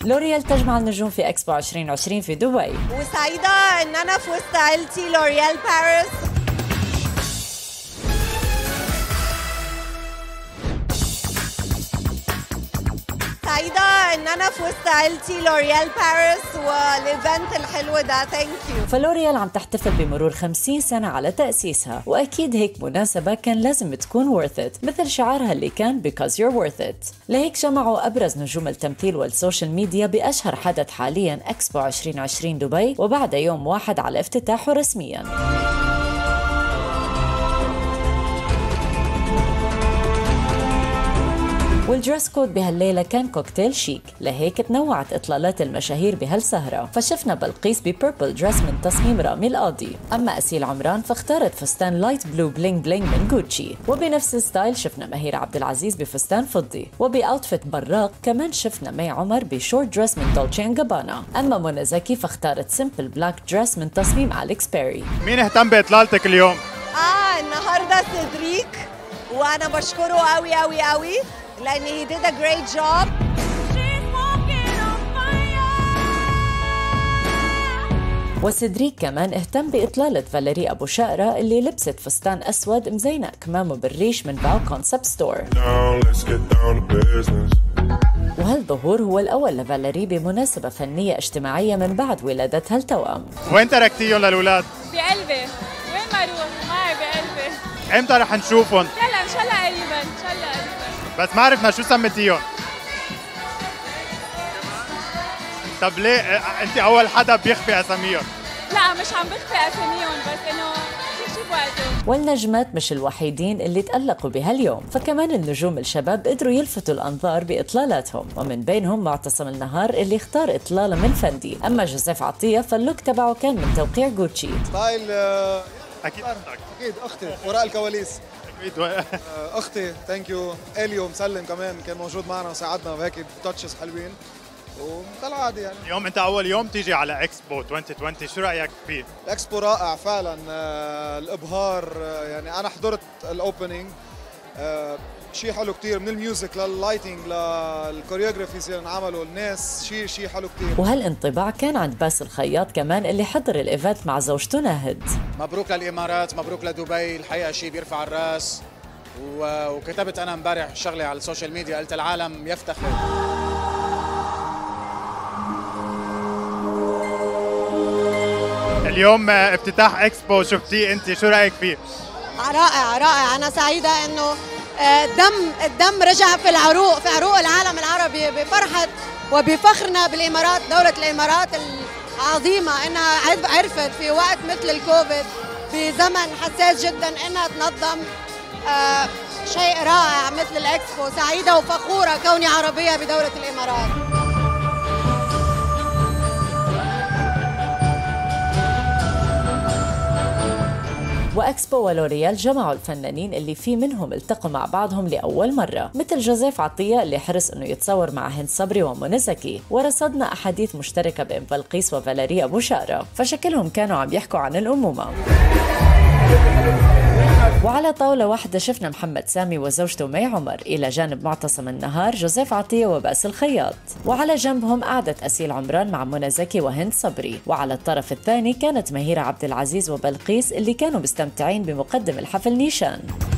لوريال تجمع النجوم في اكسبو 2020 في دبي. وسعيدة ان انا في وسط عيلتي لوريال باريس. سعيدة ان انا في وسط عيلتي لوريال باريس والايفنت الحلو ده. ثانك يو. فلوريال عم تحتفل بمرور 50 سنة على تأسيسها، واكيد هيك مناسبة كان لازم تكون worth it، مثل شعارها اللي كان because you're worth it. لهيك جمعوا ابرز نجوم التمثيل والسوشيال ميديا باشهر حدث حاليا اكسبو 2020 دبي، وبعد يوم واحد على افتتاحه رسميا. والدريس كود بهالليلة كان كوكتيل شيك، لهيك تنوعت إطلالات المشاهير بهالسهرة. فشفنا بلقيس ببيربل دريس من تصميم رامي القاضي، أما أسيل عمران فاختارت فستان لايت بلو بلينج بلينج من جوتشي، وبنفس الستايل شفنا مهير عبد العزيز بفستان فضي، وبأوتفيت براق كمان شفنا مي عمر بشورت دريس من دولتشي اند جابانا. أما منى زكي فاختارت سيمبل بلاك دريس من تصميم أليكس بيري. مين اهتم بإطلالتك اليوم؟ النهارده سيدريك، وأنا بشكره قوي قوي قوي لأن he did a great job. وسيدريك كمان اهتم بإطلالة فاليري أبو شقرة اللي لبست فستان أسود مزينة كمامه بالريش من باو كونسبت ستور. وهالظهور هو الأول لفاليري بمناسبة فنية اجتماعية من بعد ولادتها التوأم. وين تركتيهم للأولاد؟ بقلبي، وين ما اروح معي بقلبي. امتى رح نشوفهم؟ يلا ان شاء الله قريبا، ان شاء الله قريبا. بس ما عرفنا شو سميتيهم. طب ليه انت اول حدا بيخفي اساميهم؟ لا مش عم بخفي اساميهم، بس انه كل شيء بوقته. والنجمات مش الوحيدين اللي تألقوا بهاليوم، فكمان النجوم الشباب قدروا يلفتوا الأنظار بإطلالاتهم، ومن بينهم معتصم النهار اللي اختار إطلالة من فندي. أما جوزيف عطية فاللوك تبعه كان من توقيع جوتشي. ستايل اكيد اختي وراء الكواليس. اكيد اختي ثانك يو. اليو مسلم كمان كان موجود معنا وساعدنا وهيك تاتشز حلوين وكالعاده يعني. اليوم انت اول يوم تيجي على اكسبو 2020، شو رايك فيه؟ الاكسبو رائع فعلا. الابهار يعني انا حضرت الاوبننج، شيء حلو كتير، من الميوزك لللايتنج للكوريوغرافيز اللي انعملوا الناس، شيء حلو كتير. وهالانطباع كان عند باسل الخياط كمان اللي حضر الايفنت مع زوجته ناهد. مبروك للامارات، مبروك لدبي، الحقيقه شيء بيرفع الراس. وكتبت انا امبارح شغله على السوشيال ميديا، قلت العالم يفتخر. اليوم افتتاح اكسبو شفتيه انت، شو رايك فيه؟ رائع. انا سعيدة انه الدم رجع في عروق العالم العربي بفرحة وبفخرنا بالامارات، دولة الامارات العظيمة انها عرفت في وقت مثل الكوفيد بزمن حساس جدا انها تنظم شيء رائع مثل الاكسبو. سعيدة وفخورة كوني عربية بدولة الامارات. واكسبو ولوريال جمعوا الفنانين اللي في منهم التقوا مع بعضهم لاول مره، مثل جوزيف عطيه اللي حرص انه يتصور مع هند صبري ومنى زكي، ورصدنا احاديث مشتركه بين بلقيس وفاليري ابو شقره، فشكلهم كانوا عم يحكوا عن الامومه. وعلى طاولة واحدة شفنا محمد سامي وزوجته مي عمر، إلى جانب معتصم النهار جوزيف عطية وباسل الخياط، وعلى جنبهم قعدت أسيل عمران مع منى زكي وهند صبري، وعلى الطرف الثاني كانت مهير عبد العزيز وبلقيس اللي كانوا مستمتعين بمقدم الحفل نيشان.